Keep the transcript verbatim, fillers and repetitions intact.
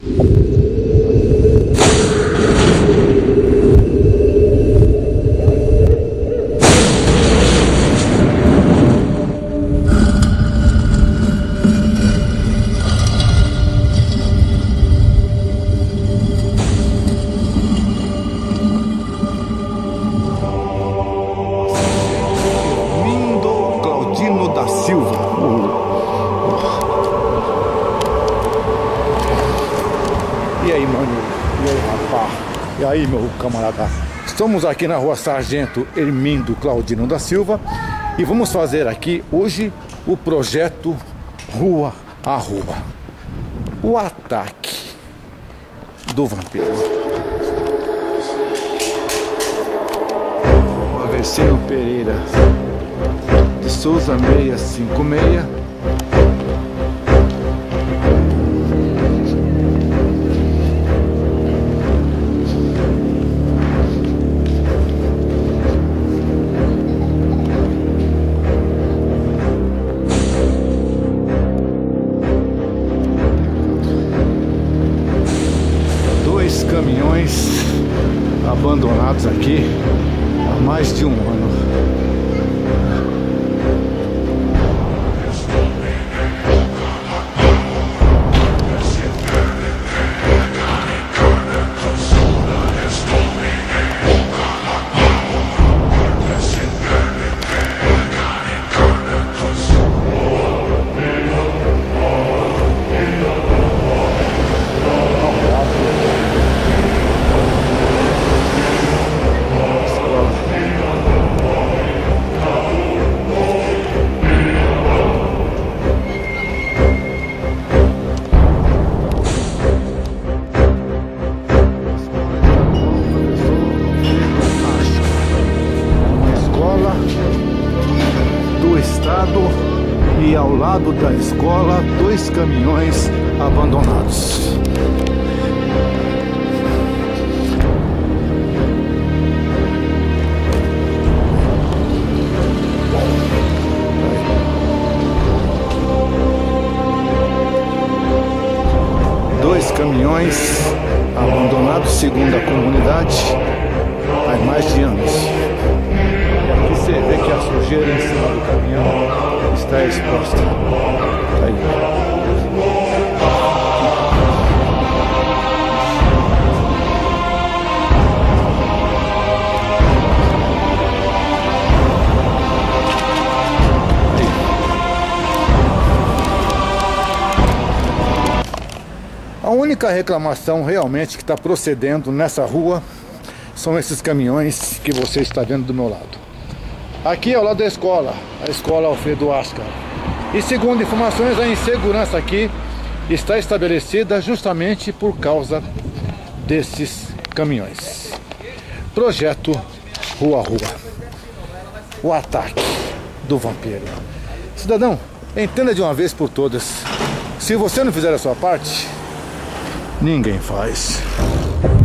E aí, mano? E aí, rapaz? E aí, meu camarada? Estamos aqui na rua Sargento Hermindo Claudino da Silva e vamos fazer aqui hoje o projeto Rua a Rua. O ataque do vampiro. O Avecinho Pereira de Souza seiscentos e cinquenta e seis. Caminhões abandonados aqui há mais de um ano. E ao lado da escola, dois caminhões abandonados. Dois caminhões abandonados, segundo a comunidade, há mais de anos. E aqui você vê que a sujeira em cima do caminhão está exposta. Tá aí. Aí. A única reclamação realmente que está procedendo nessa rua são esses caminhões que você está vendo do meu lado. Aqui é ao lado da escola, a escola Alfredo Ascar. E segundo informações, a insegurança aqui está estabelecida justamente por causa desses caminhões. Projeto Rua a Rua. O ataque do vampiro. Cidadão, entenda de uma vez por todas. Se você não fizer a sua parte, ninguém faz.